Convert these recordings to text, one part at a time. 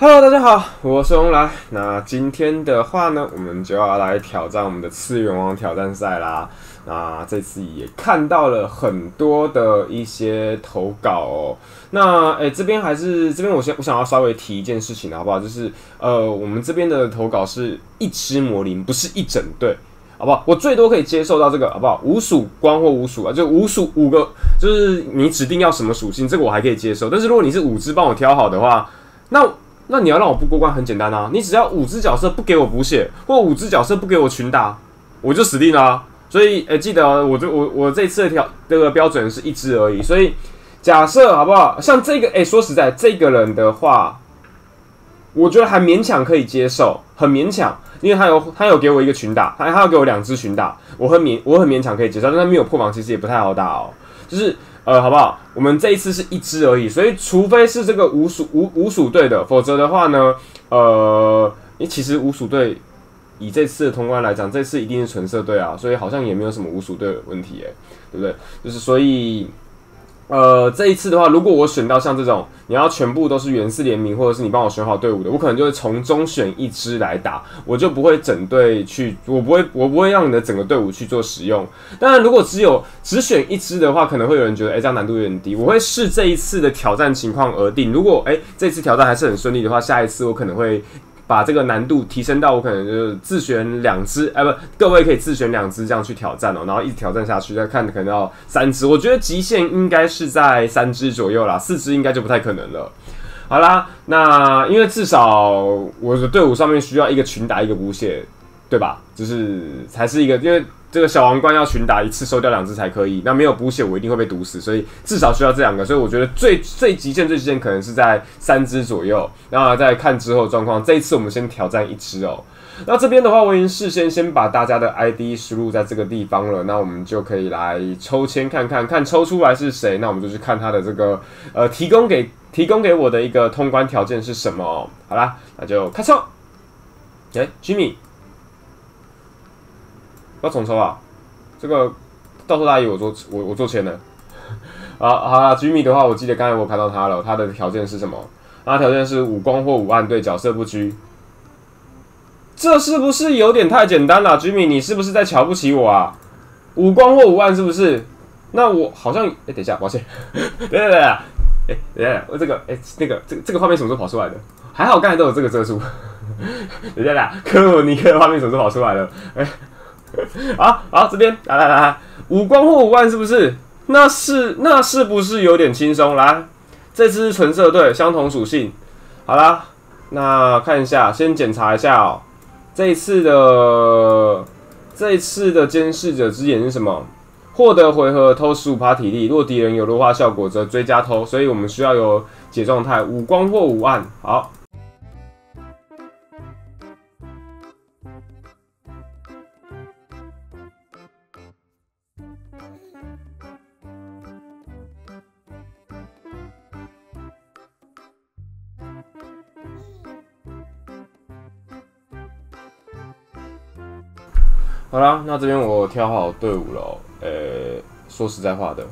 Hello， 大家好，我是翁来。那今天的话呢，我们就要来挑战我们的次元王挑战赛啦。那这次也看到了很多的一些投稿哦。那这边我想要稍微提一件事情，好不好？就是我们这边的投稿是一只魔灵，不是一整队。好不好？我最多可以接受到这个，好不好？无属光或无属啊，就无属5个，就是你指定要什么属性，这个我还可以接受。但是如果你是5只帮我挑好的话，那你要让我不过关很简单啊，你只要5只角色不给我补血，或5只角色不给我群打，我就死定了啊。所以记得我这次的这个标准是1只而已。所以假设好不好？像这个说实在，这个人的话，我觉得还勉强可以接受，很勉强。因为他有给我一个群打，他有给我2只群打，我很勉强可以接受，但他没有破防，其实也不太好打哦。就是好不好？我们这一次是1只而已，所以除非是这个无属队的，否则的话呢，其实无属队以这次的通关来讲，这次一定是纯色队啊，所以好像也没有什么无属队的问题对不对？就是所以。这一次的话，如果我选到像这种，你要全部都是元氏联名，或者是你帮我选好队伍的，我可能就会从中选1只来打，我就不会整队去，我不会让你的整个队伍去做使用。当然，如果只选1只的话，可能会有人觉得，这样难度有点低。我会视这一次的挑战情况而定。如果这次挑战还是很顺利的话，下一次我可能会把这个难度提升到我可能就是自选2只，各位可以自选2只这样去挑战然后一直挑战下去，再看可能要3只。我觉得极限应该是在3只左右啦，4只应该就不太可能了。好啦，那因为至少我的队伍上面需要一个群打，一个补血，对吧？就是才是一个，因为这个小王冠要群打一次收掉2只才可以，那没有补血我一定会被毒死，所以至少需要这2个，所以我觉得最极限可能是在3只左右，然后再看之后状况。这一次我们先挑战1只哦。那这边的话，我已经事先把大家的 ID 输入在这个地方了，那我们就可以来抽签看抽出来是谁，那我们就去看他的这个提供给我的一个通关条件是什么哦。好啦，那就开抽。Jimmy。要重抽啊！这个到时候大姨我做签了。好，Jimmy 的话，我记得刚才我看到他了，他的条件是什么？他的条件是5光或5暗，对角色不拘。这是不是有点太简单了 ，Jimmy？ 你是不是在瞧不起我啊？5光或5暗是不是？那我好像等一下，抱歉，等一下，我这个画面什么时候跑出来的？还好刚才都有这个遮住。等一下，科罗尼克的画面什么时候跑出来的？好，这边来，5光或5暗是不是？那是不是有点轻松？来，这次是纯色队，相同属性。好啦，那看一下，先检查一下哦。这一次的监视者之眼是什么？获得回合偷15%体力，若敌人有弱化效果则追加偷，所以我们需要有解状态5光或5暗。好。好啦，那这边我挑好队伍了哦。说实在话的，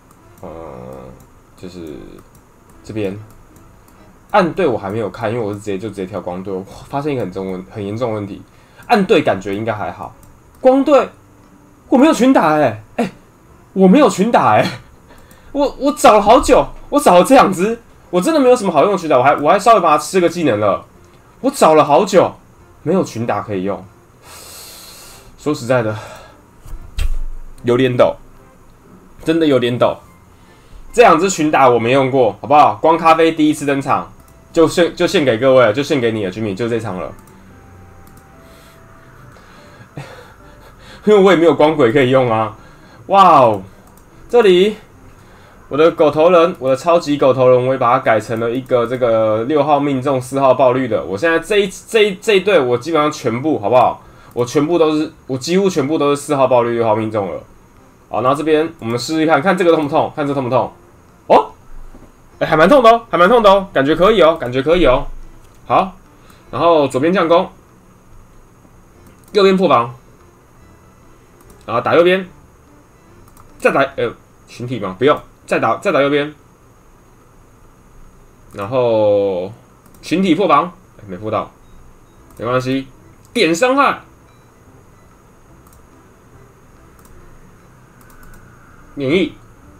就是这边暗队我还没有看，因为我是直接挑光队。我发现一个很严重的问题，暗队感觉应该还好，光队我没有群打我没有群打我找了好久，我找了这2只，我真的没有什么好用的群打，我还稍微把它吃个技能了，我找了好久，没有群打可以用。说实在的，有点抖，真的有点抖。这2只群打我没用过，好不好？光咖啡第1次登场，就献给各位了，就献给你了 ，Jimmy， 就这场了。因为我也没有光鬼可以用啊。哇哦，这里我的狗头人，我的超级狗头人，我也把它改成了一个这个6号命中4号爆率的。我现在这一队我基本上全部，好不好？我几乎全部都是4号爆率6号命中了。好，然后这边我们试试看这个痛不痛？看这痛不痛？哦，还蛮痛的哦，感觉可以哦，好，然后左边降攻，右边破防，然后打右边，再打群体吗？不用，再打右边，然后群体破防，没破到，没关系，点伤害，免疫。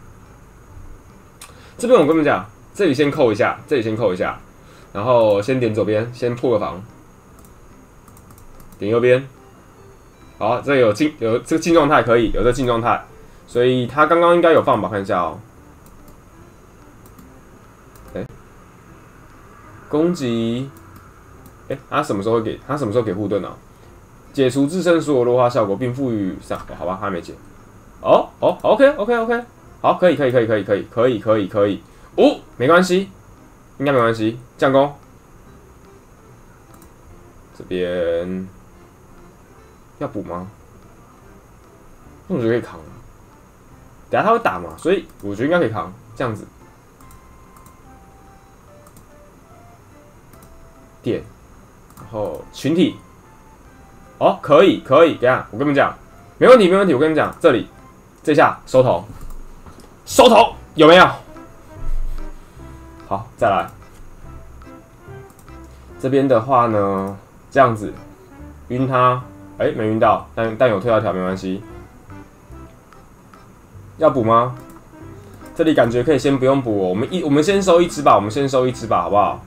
这边我跟你们讲，这里先扣一下，这里先扣一下，然后先点左边，先破个防，点右边。好，这有这个进状态可以，有这个进状态，所以他刚刚应该有放吧？看一下哦。攻击，他什么时候会给？他什么时候给护盾啊？解除自身所有弱化效果，并赋予上，好吧，他还没解。OK，好，可以，没关系，应该没关系。降攻，这边要补吗？我觉得可以扛啊。等下他会打嘛，所以我觉得应该可以扛，这样子。点，然后群体，可以，等一下我跟你们讲，没问题，我跟你们讲，这下收头，有没有？好，再来，这边的话呢，这样子晕他，没晕到，但有退到条没关系，要补吗？这里感觉可以先不用补哦，我们先收一只吧，好不好？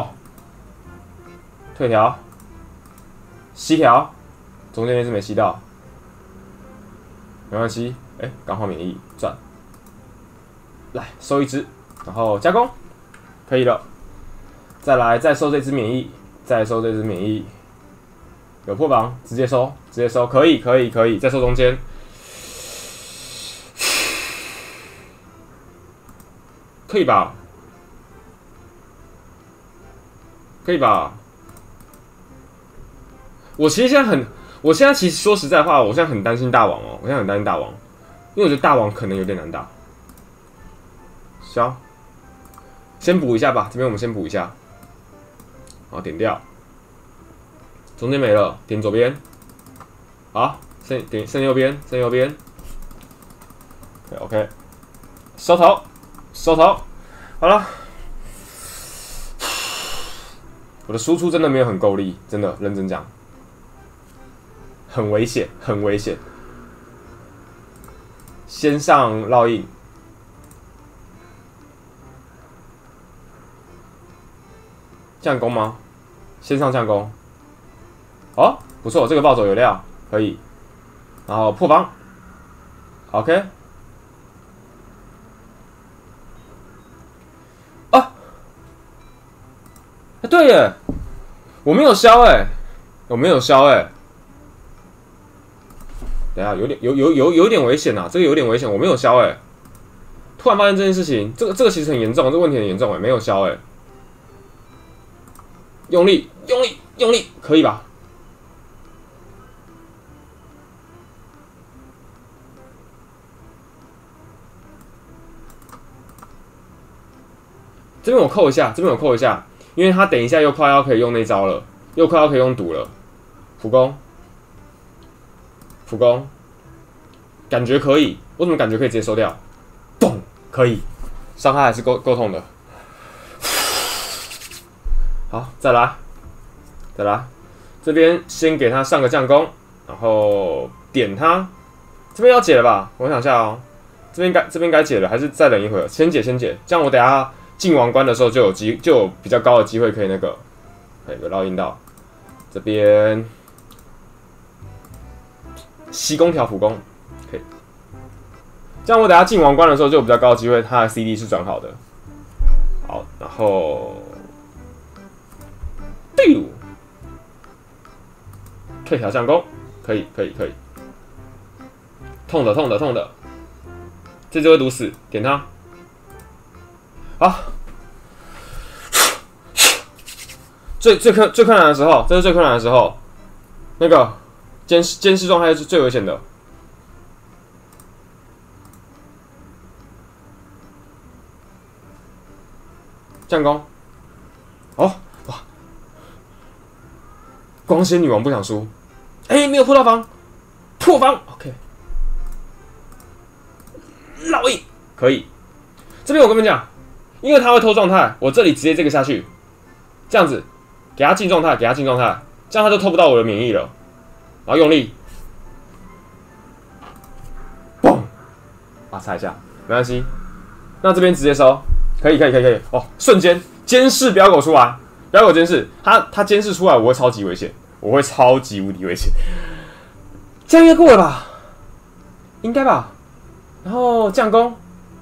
退条，吸条，中间那只没吸到，没关系，刚好免疫赚，来收一只，然后加工，可以了，再收这只免疫，有破防，直接收，可以，再收中间，可以吧？我现在其实说实在话，我现在很担心大王哦，因为我觉得大王可能有点难打。行，先补一下吧，这边我们先补一下，好，点掉，中间没了，点左边，好，剩右边，OK， 收头，好了。我的输出真的没有很够力，真的认真讲。很危险。先上烙印，降攻吗？先上降攻。不错，这个暴走有料，可以。然后破防 ，OK。对耶，我没有消等一下，有点危险呐，这个有点危险，我没有消突然发现这件事情，这个其实很严重，这个问题很严重没有消用力，可以吧？这边我扣一下，因为他等一下又快要可以用那招了，又快要可以用毒了，普攻，感觉可以，我怎么感觉可以直接收掉？咚，可以，伤害还是够痛的。好，再来，这边先给他上个降攻，然后点他，这边要解了吧？我想一下哦，这边该解了，还是再等一会儿？先解，这样我等一下进王关的时候就有比较高的机会可以那个，有烙印到这边。吸攻条普攻，可以。这样我等下进王关的时候就有比较高的机会，他的 CD 是转好的。好，然后，退条降攻，可以。痛的，这就会毒死，点他。好，最困难的时候，这是最困难的时候，那个。监视状态是最危险的。降攻，哇！光仙女王不想输，没有破到防，破防 ，OK， 烙印可以。这边我跟你们讲，因为他会偷状态，我这里直接这个下去， 这样子，给他进状态，给他进状态，这样他就偷不到我的免疫了。然后用力，嘣，擦一下，没关系。那这边直接收，可以哦，瞬间监视表狗出来，表狗监视，他监视出来，我会超级危险，我会超级无敌危险。这样应该过了吧？应该吧。然后降攻，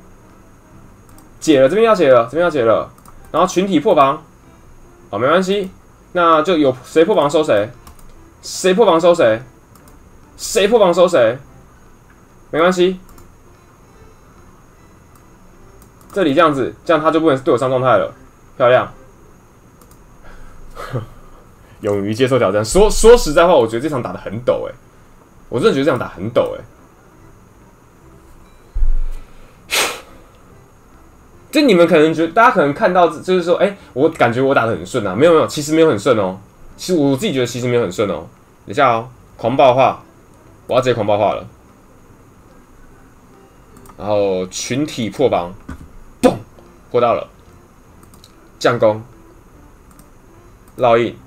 解了，这边要解了，这边要解了。然后群体破防，哦，没关系，那就有谁破防收谁，谁破防收谁，谁破防收谁，没关系。这里这样子，这样他就不能对我上状态了，漂亮。勇于接受挑战。说实在话，我觉得这场打得很陡我真的觉得这场打很陡就你们可能觉得，大家可能看到就是说，我感觉我打得很顺啊，没有，其实没有很顺哦。其实我自己觉得其实没有很顺哦。等一下哦，狂暴化，我要直接狂暴化了。然后群体破防，嘣，破到了，降攻，烙印，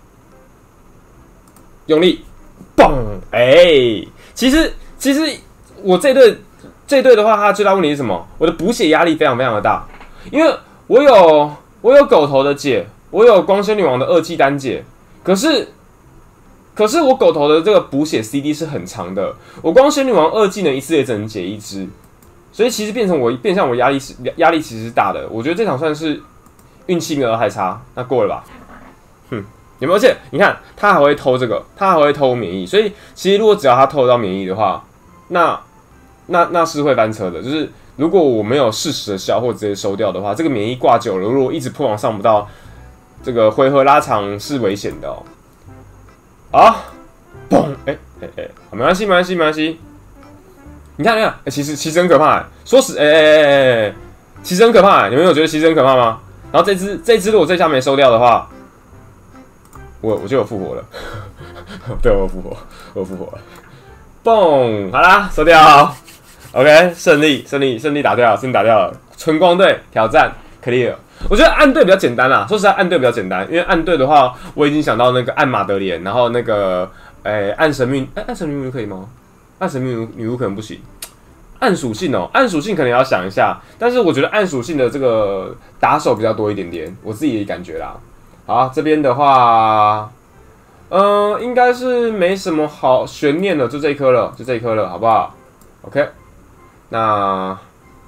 用力，嘣，其实我这队的话，它最大问题是什么？我的补血压力非常的大，因为我有狗头的解，我有光纤女王的2技单解，可是我狗头的这个补血 CD 是很长的，我光纤女王2技能一次也只能解1只，所以其实变相我压力其实是大的。我觉得这场算是运气没有太差，那过了吧？有没有？而且你看，他还会偷这个，他还会偷免疫，所以其实如果只要他偷得到免疫的话，那是会翻车的。就是如果我没有适时的消或直接收掉的话，这个免疫挂久了，如果一直破防上不到，这个回合拉长是危险的哦。啊，嘣，没关系。你看，其实很可怕说实，其实很可怕你们有觉得其实很可怕吗？然后这只如果这下没收掉的话，我就有复活了。对，我有复活了。嘣，好啦，收掉。OK， 胜利打掉了，纯光队挑战 clear。我觉得暗队比较简单啦，说实在，暗队比较简单，因为暗队的话，我已经想到那个暗马德莲，然后那个暗神秘女巫可以吗？暗神秘女巫可能不行。暗属性可能要想一下，但是我觉得暗属性的这个打手比较多一点点，我自己的感觉啦。好，这边的话，应该是没什么好悬念的，就这一颗了，好不好 ？OK， 那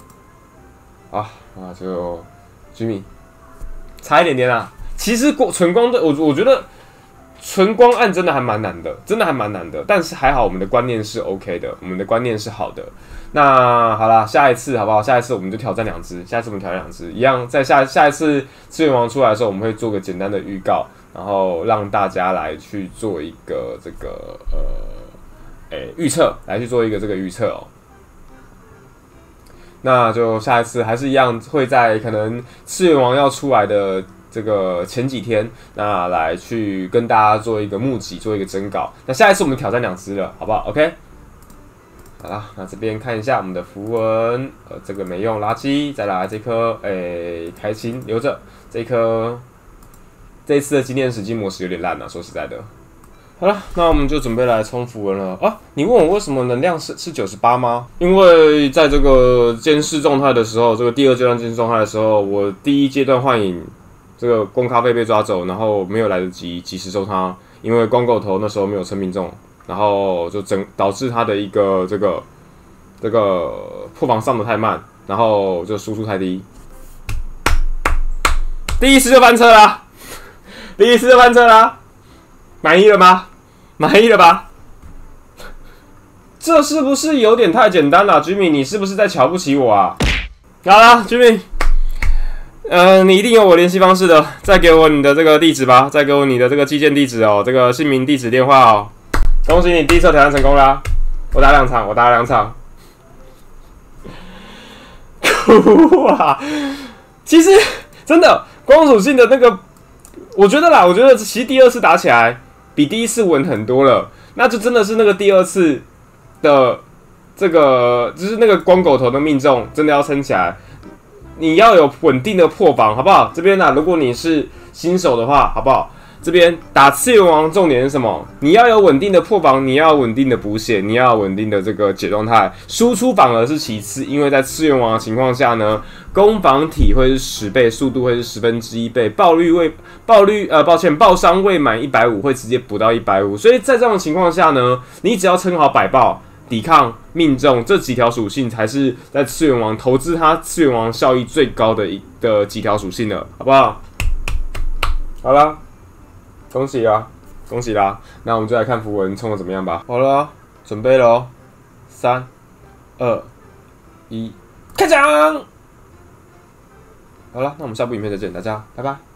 就Jimmy，差一点点啦。其实纯光队，我觉得纯光暗真的还蛮难的，但是还好我们的观念是 OK 的，我们的观念是好的。那好啦，下一次好不好？下一次我们就挑战2只，一样，在下一次次元王出来的时候，我们会做个简单的预告，然后让大家来去做一个这个预测，哦。那就下一次还是一样，会在可能次元王要出来的这个前几天，那来去跟大家做一个募集，做一个征稿。那下一次我们挑战2只了，好不好 ？OK。好啦，那这边看一下我们的符文，这个没用，垃圾。再来这颗，开心留着。这一次的纪念史金模式有点烂说实在的。好了，那我们就准备来冲符文了啊！你问我为什么能量是98吗？因为在这个监视状态的时候，这个第2阶段监视状态的时候，我第1阶段幻影这个光咖啡被抓走，然后没有来得及及时收他，因为光狗头那时候没有称命中。然后就导致他的一个这个破防上的太慢，然后就输出太低，第一次就翻车啦！满意了吧？这是不是有点太简单了 ，Jimmy？ 你是不是在瞧不起我啊？好啦 ，Jimmy， 你一定有我联系方式的，再给我你的这个地址吧，再给我你的这个寄件地址哦，这个姓名、地址、电话哦。恭喜你第1次挑战成功啦！我打2场。哇，其实真的光属性的那个，我觉得其实第2次打起来比第1次稳很多了。那就真的是那个第2次的这个，就是那个光狗头的命中真的要撑起来。 你要有稳定的破防，好不好？这边呢、如果你是新手的话，好不好？这边打次元王重点是什么？你要有稳定的破防，你要有稳定的补血，你要有稳定的这个解状态，输出反而是其次，因为在次元王的情况下呢，攻防体会是10倍，速度会是1/10倍，爆伤未满150会直接补到150，所以在这种情况下呢，你只要撑好百爆、抵抗、命中这几条属性，才是在次元王投资它次元王效益最高的几条属性了，好不好？好了。恭喜啦，恭喜啦！那我们就来看符文冲的怎么样吧。好了，准备喽，3、2、1，开奖！好了，那我们下部影片再见，大家拜拜。